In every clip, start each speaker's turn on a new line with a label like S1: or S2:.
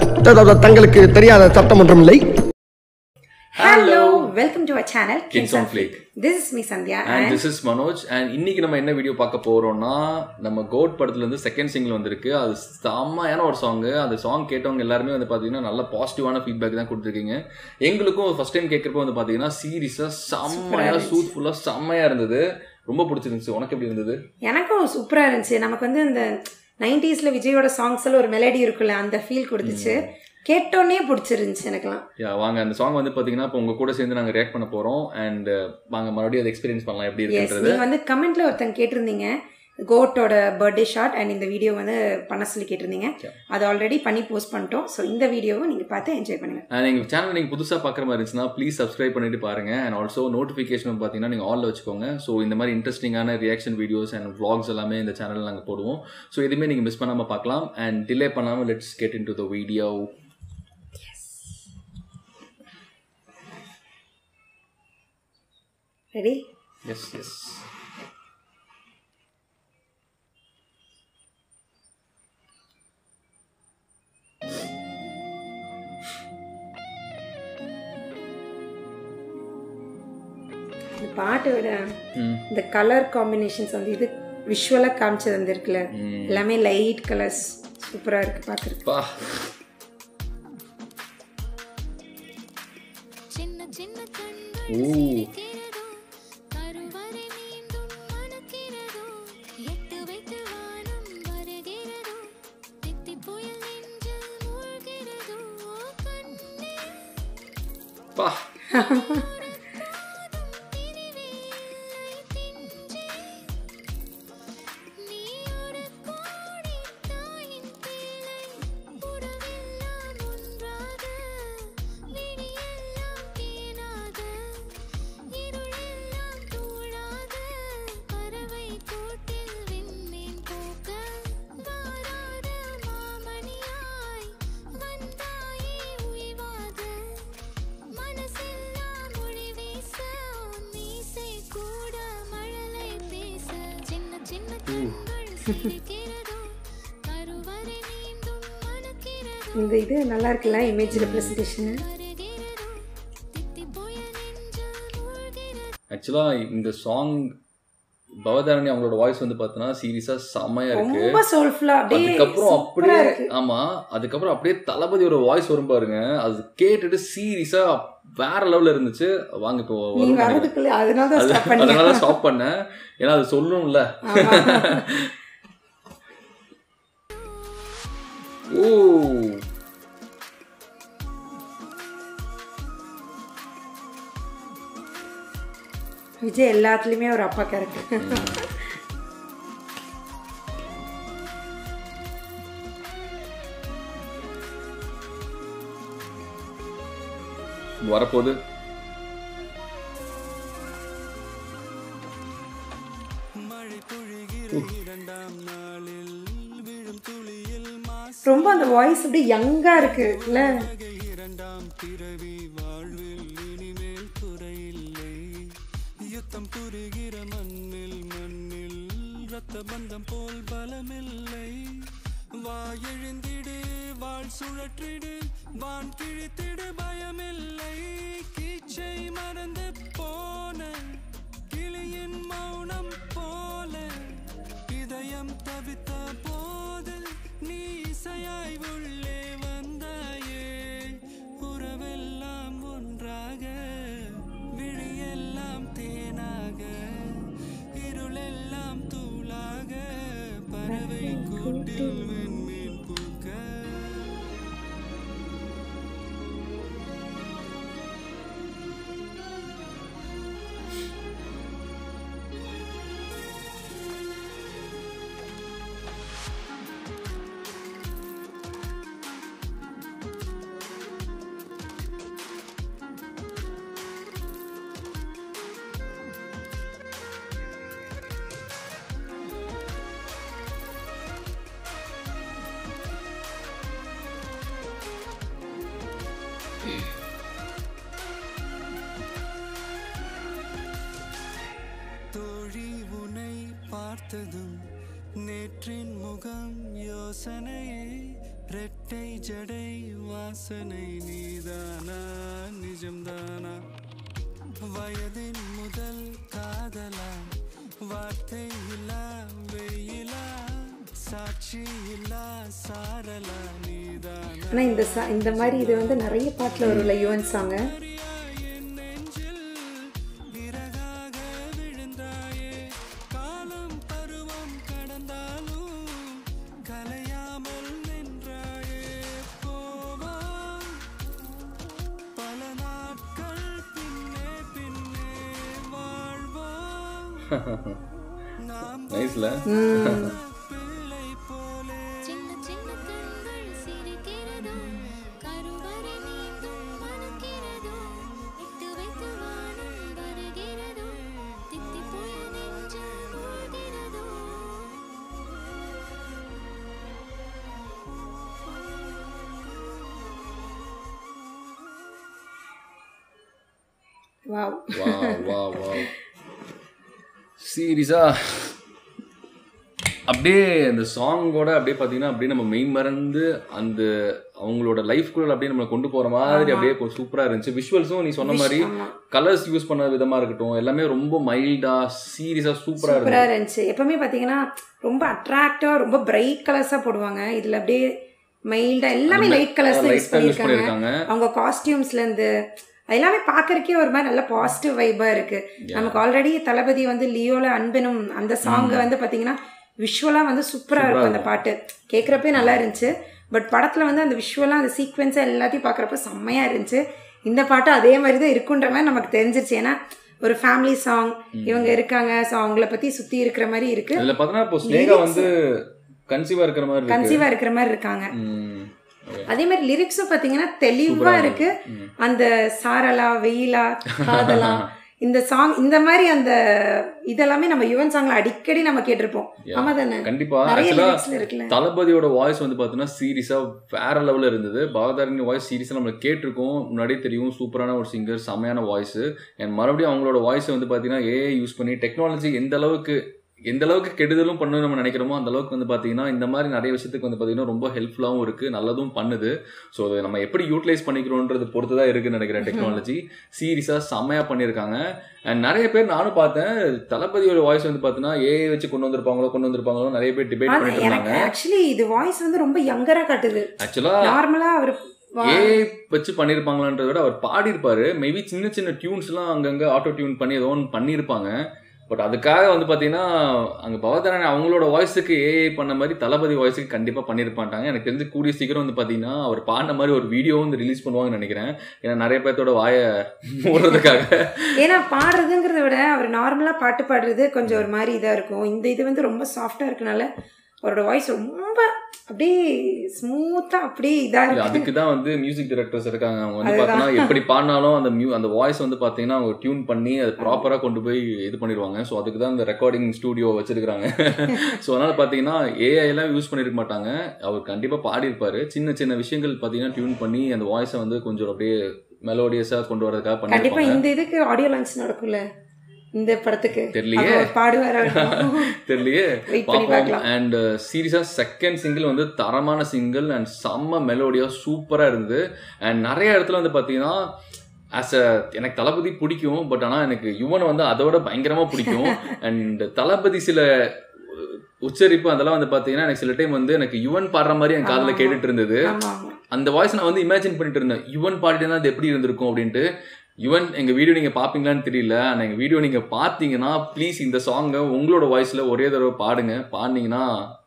S1: தங்களுக்கு தெரியாத சட்டம் ஒன்றும் இல்லை.
S2: Hello, welcome to our channel
S3: Kings on Fleek.
S2: This is me Sandhya
S3: and this is Manoj. And இன்னைக்கு நம்ம என்ன வீடியோ பார்க்க போறோம்னா நம்ம கோட் படத்துல இருந்து செகண்ட் சிங்கிள் வந்திருக்கு. அது செம்மையான ஒரு சாங். அந்த சாங் கேட்டவங்க எல்லாருமே வந்து பாத்தீங்கன்னா நல்ல பாசிட்டிவான ஃபீட்பேக் தான் கொடுத்துருக்கீங்க. எங்களுக்கும் ஃபர்ஸ்ட் டைம் கேட்கறப்போ வந்து பாத்தீங்கன்னா சீரியஸா செம்மையா சூத்ஃபுல்லா செம்மையா இருந்தது. ரொம்ப பிடிச்சிருந்துச்சு. உனக்கு எப்படி இருந்தது?
S2: எனக்கும் சூப்பரா இருந்துச்சு. நமக்கு வந்து இந்த 90sல விஜயோட சாங்ஸ் எல்லாம் ஒரு மெலடி இருக்குல்ல, அந்த ஃபீல் கொடுத்துச்சு. கேட்டோன்னே பிடிச்சிருந்துச்சு எனக்குலாம்.
S3: வாங்க அந்த சாங் வந்து பாத்தீங்கன்னா இப்போ உங்க கூட சேர்ந்து நாங்க ரியாக்ட் பண்ண போறோம். அண்ட் வாங்க மறுபடியும் அதை எக்ஸ்பீரியன்ஸ் பண்ணலாம் எப்படி இருக்குன்றது.
S2: நீங்க வந்து கமெண்ட்ல ஒருத்தங்க கேட்டிருந்தீங்க கோட்டோட பர்த்டே ஷாட் அண்ட் இந்த வீடியோ வந்து பண்ண சொல்லி கேட்டிருந்தீங்க. அது ஆல்ரெடி பண்ணி போஸ்ட் பண்ணிட்டோம். ஸோ இந்த வீடியோவை நீங்க பார்த்து என்ஜாய் பண்ணுங்க.
S3: அண்ட் எங்க சேனல் நீங்க புதுசா பாக்குற மாதிரி இருந்துச்சுன்னா ப்ளீஸ் சப்ஸ்கிரைப் பண்ணிட்டு பாருங்க. அண்ட் ஆல்சோ நோட்டிஃபிகேஷன் பாத்தீங்கன்னா நீங்க ஆல்ல வச்சுக்கோங்க. ஸோ இந்த மாதிரி இன்ட்ரெஸ்டிங்கான ரியாக்ஷன் வீடியோஸ் அண்ட் vlogs எல்லாமே இந்த சேனல்ல நாங்க போடுவோம். ஸோ எதுவுமே நீங்க மிஸ் பண்ணாம பார்க்கலாம். அண்ட் டிலே பண்ணாம let's get into the video.
S2: Ready?
S3: Yes.
S2: இந்த பாட்டோட இந்த கலர் காம்பினேஷன்ஸ் வந்து இது விஷுவலா காமிச்சது வந்து இருக்குல்ல, எல்லாமே லைட் கலர்ஸ் சூப்பரா இருக்கு பாக்குறதுக்கு. இந்த இது நல்லா இருக்குல்ல, இமேஜ் ரெப்ரசன்டேஷன்.
S3: ஆக்சுவலா இந்த சாங் பவதாரணி அவங்களோட வாய்ஸ் வந்து பார்த்தோன்னா சீரியஸா செம்மையா இருக்கு.
S2: ரொம்ப சோல்ஃபுல்லா.
S3: அதுக்கப்புறம் அப்படியே அதுக்கப்புறம் அப்படியே தளபதியோட வாய்ஸ் வரும் பாருங்க. அது கேட்டுட்டு சீரியஸா வேற லெவல்ல இருந்துச்சு. வாங்க இப்போ அதனால ஸ்டாப் பண்ணேன். ஏன்னா அது சொல்லணும்ல. ஓ
S2: விஜய் எல்லாத்துலயுமே ஒரு அப்பா கேரக்டர்.
S3: வரப்போது
S2: ரொம்ப அந்த வாய்ஸ் அப்படியே யங்கா இருக்கு இல்ல.
S4: புரிகிற மண்ணில் ரத்த பந்தம் போல் பலமில்லை. வாயெழுந்திடு வாழ் சுழற்றிடு வான் கிழித்திடு பயமில்லை. கீச்சை மறந்து போன கிளியின் மௌனம் போல இதயம் தவித்த போது நீ இசையாய் உள்ளே வந்தாயே. உறவெல்லாம் ஒன்றாக விழியெல்லாம் தேனாக இருளெல்லாம் தூளாக பறவை கூட்டில் வெண்மீன் பூக்க. பார்த்ததும் நேற்றின் முகம் யோசனையை ரெட்டை ஜடை வாசனை நீதானா நிஜம்தானா வயதின் முதல் காதலா வார்த்தை இல்லா வெயிலா சாட்சி இல்லா சாரலா நீதானா
S2: ஆனால் இந்த மாதிரி இது வந்து நிறைய பாட்டில் வரும்ல யுவன் சாங்கு.
S4: என் நெஞ்சில் விறகாக விழுந்தாயே காலம் பருவம் கடந்தாலும் கலையாமல் நின்றாயே போவா பல நாட்கள் பின்னே பின்னே வாழ்வா நாம்
S3: நைஸ்ல.
S4: பிள்ளை போலே
S5: சின்ன சின்ன கண்கள் சிரிக்கிறதோ கருவறை நீந்தும் மணக்கிறதோ இட்டு வைத்த வானம் வருகிறதோ தித்தி போய நெஞ்சு மூழ்கிறதோ
S2: வாவ்.
S3: சீரியஸா அப்படியே அந்த சாங்கோட அப்படியே பார்த்தீங்கன்னா அப்படியே நம்ம மெயின் மறந்து அந்த அவங்களோட லைஃப்குள்ள அப்படியே நம்மளை கொண்டு போற மாதிரி அப்படியே சூப்பரா இருந்துச்சு. விஷுவல்ஸும் நீ சொன்ன மாதிரி கலர்ஸ் யூஸ் பண்ண விதமா இருக்கட்டும் எல்லாமே ரொம்ப மைல்டா சீரியஸா சூப்பரா
S2: இருந்துச்சு. எப்பவுமே பார்த்தீங்கன்னா ரொம்ப அட்ராக்டிவா ரொம்ப பிரைட் கலர்ஸா போடுவாங்க. இதுல அப்படியே மைல்டா எல்லாமே லைட் கலர்ஸ் யூஸ் பண்ணிருக்காங்க. அவங்க காஸ்டியூம்ஸ்ல இருந்து எல்லாமே பார்க்கறக்கே ஒரு மாதிரி நல்ல பாசிட்டிவ் வைபா இருக்கு. நமக்கு ஆல்ரெடி தளபதி வந்து லியோல அன்பெனும் அந்த சாங் வந்து பாத்தீங்கன்னா விஷுவலா வந்து சூப்பரா இருக்கும். அந்த பாட்டு கேட்கறப்பே நல்லா இருந்துச்சு. பட் படத்துல வந்து அந்த விஷுவலா அந்த சீக்வன்ஸா எல்லாத்தையும் பார்க்கறப்ப செம்மையா இருந்துச்சு. இந்த பாட்டு அதே மாதிரி தான் இருக்குன்ற மாதிரி நமக்கு தெரிஞ்சிருச்சு. ஏன்னா ஒரு ஃபேமிலி சாங் இவங்க இருக்காங்க, ஸோ அவங்கள பத்தி சுத்தி இருக்கிற மாதிரி இருக்கு.
S3: இதுல பார்த்தா இப்போ ஸ்னேகா வந்து கன்சீவா இருக்கிற மாதிரி
S2: இருக்காங்க. அதே மாதிரி லிரிக்ஸும் பார்த்தீங்கன்னா தெளிவா இருக்கு. அந்த சாரலா வெயிலா காதலா இந்த சாங் இந்த மாதிரி அந்த இதெல்லாமே நம்ம யுவன் சாங்ல அடிக்கடி நம்ம கேட்டிருப்போம். ஆமா தானே?
S3: கண்டிப்பா. தளபதியோட வாய்ஸ் வந்து பாத்தீங்கன்னா சீரியஸா வேற லெவல்ல இருந்தது. பவதாரணி வாய்ஸ் சீரியஸா நம்ம கேட்டிருக்கோம், முன்னாடியே தெரியும். சூப்பரான ஒரு சிங்கர், செமையான வாய்ஸ். அண்ட் மறுபடியும் அவங்களோட வாய்ஸ் வந்து பாத்தீங்கன்னா ஏஐ யூஸ் பண்ணி டெக்னாலஜி எந்த அளவுக்கு கெடுதலும் பண்ணணும்னு நம்ம நினைக்கிறோமோ அந்த அளவுக்கு வந்து பார்த்தீங்கன்னா இந்த மாதிரி நிறைய விஷயத்துக்கு வந்து பார்த்தீங்கன்னா ரொம்ப ஹெல்ப்ஃபுல்லாகவும் இருக்குது, நல்லதும் பண்ணுது. ஸோ அதை நம்ம எப்படி யூட்டிலைஸ் பண்ணிக்கிறோன்றது பொறுத்து தான் இருக்குன்னு நினைக்கிறேன். டெக்னாலஜி சீரியஸாக செம்மையாக பண்ணியிருக்காங்க. அண்ட் நிறைய பேர் நானும் பார்த்தேன் தளபதியோட வாய்ஸ் வந்து பார்த்தீங்கன்னா ஏஐ வச்சு கொண்டு வந்திருப்பாங்களோ நிறைய பேர் டிபேட் பண்ணிட்டு இருந்தாங்க.
S2: ஆக்சுவலி இது வாய்ஸ் வந்து ரொம்ப யங்கரா காட்டுது.
S3: ஆக்சுவலாக
S2: நார்மலா அவர்
S3: ஏஐ வச்சு பண்ணியிருப்பாங்களான்றத விட அவர் பாடியிருப்பாரு. மேபி சின்ன சின்ன டியூன்ஸ்லாம் அங்கங்கே ஆட்டோ டியூன் பண்ணி ஏதோ ஒன்று பண்ணியிருப்பாங்க. பட் அதுக்காக வந்து பார்த்தீங்கன்னா அங்கே பவதாரணி அவங்களோட வாய்ஸுக்கு ஏஐ பண்ண மாதிரி தளபதி வாய்ஸுக்கு கண்டிப்பாக பண்ணியிருப்பாட்டாங்க. எனக்கு தெரிஞ்சு கூடிய சீக்கிரம் வந்து பார்த்தீங்கன்னா அவர் பாடின மாதிரி ஒரு வீடியோ வந்து ரிலீஸ் பண்ணுவாங்கன்னு நினைக்கிறேன். ஏன்னா நிறைய பேர்த்தோட வாயை மூடுறதுக்காக.
S2: ஏன்னா பாடுறதுங்கிறத விட அவர் நார்மலாக பாட்டு பாடுறது கொஞ்சம் ஒரு மாதிரி இதாக இருக்கும். இந்த இது வந்து ரொம்ப சாஃப்டாக இருக்கனால அவரோட வாய்ஸ் ரொம்ப அப்படியே ஸ்மூத்தா அப்படியே இதா இருக்கு.
S3: அதுக்கு தான் வந்து மியூசிக் டைரக்டர்ஸ் இருக்காங்க. அவங்க வந்து பார்த்தீங்கன்னா எப்படி பாடினாலும் அந்த வாய்ஸ் வந்து பார்த்தீங்கன்னா அவங்க டியூன் பண்ணி அதை ப்ராப்பராக கொண்டு போய் இது பண்ணிடுவாங்க. ஸோ அதுக்கு தான் இந்த ரெக்கார்டிங் ஸ்டூடியோ வச்சிருக்காங்க. ஸோ அதனால பார்த்தீங்கன்னா ஏஐ எல்லாம் யூஸ் பண்ணியிருக்க மாட்டாங்க. அவர் கண்டிப்பாக பாடியிருப்பாரு. சின்ன சின்ன விஷயங்கள் பார்த்தீங்கன்னா டியூன் பண்ணி அந்த வாய்ஸை வந்து கொஞ்சம் அப்படியே மெலோடியஸாக கொண்டு வரதுக்காக பண்ணி.
S2: கண்டிப்பாக இந்த இதுக்கு ஆடியோ லான்ச் நடக்கும்ல இந்த படத்துக்கு,
S3: தெரியலையே தெரியலையே பாப்போம். அண்ட் சீரியஸா செகண்ட் சிங்கிள் வந்து தரமான சிங்கிள் அண்ட் செம்ம மெலோடியா சூப்பரா இருந்தது. அண்ட் நிறைய இடத்துல வந்து பாத்தீங்கன்னா எனக்கு தளபதி பிடிக்கும், பட் ஆனால் எனக்கு யுவனை வந்து அதோட பயங்கரமா பிடிக்கும். அண்ட் தளபதி சில உச்சரிப்பு அதெல்லாம் வந்து பாத்தீங்கன்னா எனக்கு சில டைம் வந்து எனக்கு யுவன் பாடுற மாதிரி என் காதுல கேட்டுட்டு இருந்தது. அந்த வாய்ஸ் நான் வந்து இமேஜின் பண்ணிட்டு இருந்தேன், யுவன் பாடினா அது எப்படி இருந்திருக்கும் அப்படின்ட்டு. யுவன் எங்க வீடியோ நீங்க பாப்பீங்களான்னு தெரியல, ஆனா எங்க வீடியோ நீங்க பாத்தீங்கன்னா ப்ளீஸ் இந்த சாங்கை உங்களோட வாய்ஸ்ல ஒரே தடவை பாடுங்க. பாடினீங்கன்னா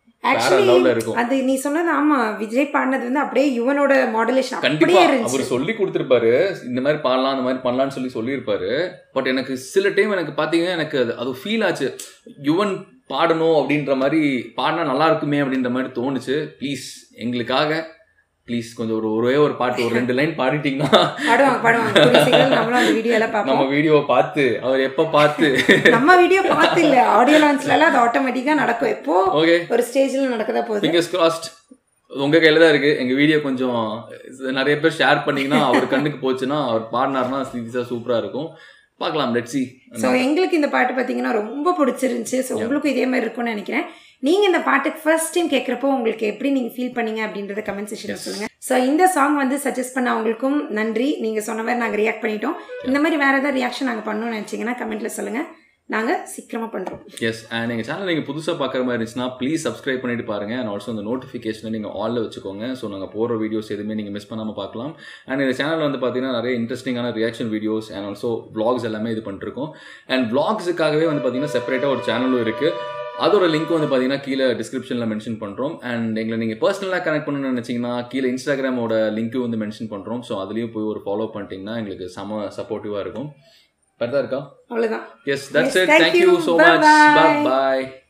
S2: அது நீ சொன்னது ஆமா, விஜய் பாடினது வந்து அப்படியே யுவனோட மாடுலேஷன்
S3: கண்டிப்பா அவர் சொல்லி கொடுத்திருப்பாரு, இந்த மாதிரி பாடலாம் அந்த மாதிரி பண்ணலாம்னு சொல்லியிருப்பாரு. பட் எனக்கு சில டைம் எனக்கு பாத்தீங்கன்னா எனக்கு அது ஃபீல் ஆச்சு, யுவன் பாடணும் அப்படின்ற மாதிரி பாடினா நல்லா இருக்குமே அப்படின்ற மாதிரி தோணுச்சு. ப்ளீஸ் எங்களுக்காக ப்ளீஸ் கொஞ்சம் ஒரே ஒரு பாட்டு ஒரு 2 லைன் பாடிட்டீங்கன்னா நம்ம வீடியோவை பார்த்து அவர் எப்ப பார்த்து
S2: நம்ம வீடியோ பார்த்து இல்ல ஆடியோ லான்ச்ல எல்லாம் அது ஆட்டோமேட்டிக்கா நடக்கும். எப்போ ஒரு ஸ்டேஜ்ல நடக்கதா போகுது.
S3: ஃபிங்கர்ஸ் கிராஸ்ட் உங்க கையில தான் இருக்கு. எங்க வீடியோ கொஞ்சம் நிறைய பேர் ஷேர் பண்ணீங்கன்னா அவர் கண்ணுக்கு போச்சுன்னா அவர் பாடினாருன்னா சீரியஸா சூப்பரா இருக்கும். பார்க்கலாம், லெட்ஸ் see.
S2: ஸோ எங்களுக்கு இந்த பாட்டு பார்த்தீங்கன்னா ரொம்ப பிடிச்சிருந்துச்சு. ஸோ உங்களுக்கும் இதே மாதிரி இருக்கும்னு நினைக்கிறேன். நீங்கள் இந்த பாட்டுக்கு ஃபர்ஸ்ட் டைம் கேட்குறப்போ உங்களுக்கு எப்படி நீங்கள் ஃபீல் பண்ணீங்க அப்படின்றத கமெண்ட் செக்ஷனில் சொல்லுங்கள். ஸோ இந்த சாங் வந்து சஜஸ்ட் பண்ண அவங்களுக்கும் நன்றி. நீங்கள் சொன்ன மாதிரி நாங்கள் ரியாக்ட் பண்ணிட்டோம். இந்த மாதிரி வேறு ஏதாவது ரியாக்ஷன் நாங்கள் பண்ணணும்னு நினச்சிங்கன்னா கமெண்ட்டில் சொல்லுங்கள், நாங்கள் சீக்கிரமாக பண்ணுறோம்.
S3: எஸ், அண்ட் எங்கள் சேனல் நீங்கள் புதுசாக பார்க்குற மாதிரி இருந்துச்சுன்னா ப்ளீஸ் சப்ஸ்கிரைப் பண்ணிட்டு பாருங்கள். அண்ட் ஆல்சோ அந்த நோட்டிஃபிகேஷனை நீங்கள் ஆலில் வச்சுக்கோங்க. ஸோ நாங்கள் போகிற வீடியோஸ் எதுவுமே நீங்கள் மிஸ் பண்ணாமல் பார்க்கலாம். அண்ட் இந்த சேனல் வந்து பார்த்தீங்கன்னா நிறைய இன்ட்ரெஸ்டிங்கான reaction videos and also vlogs எல்லாமே இது பண்ணிருக்கோம். அண்ட் vlogsக்காகவே வந்து பார்த்தீங்கன்னா செப்பரேட்டாக ஒரு சேனலும் இருக்குது. அதோட லிங்க் வந்து பார்த்தீங்கன்னா கீழே டிஸ்கிரிப்ஷனில் மென்ஷன் பண்ணுறோம். அண்ட் எங்களை நீங்கள் பர்சனலாக கனெக்ட் பண்ணணும்னு நினச்சிங்கன்னா கீழே இன்ஸ்டாகிராமோட லிங்க்கும் வந்து மென்ஷன் பண்ணுறோம். ஸோ அதுலேயும் போய் ஒரு ஃபாலோ பண்ணிட்டீங்கன்னா எங்களுக்கு செம சப்போர்ட்டிவாக இருக்கும். கரெக்டாக இருக்கா?
S2: அவ்வளோதான்.
S3: Yes, that's it. Thank you so much. Bye bye.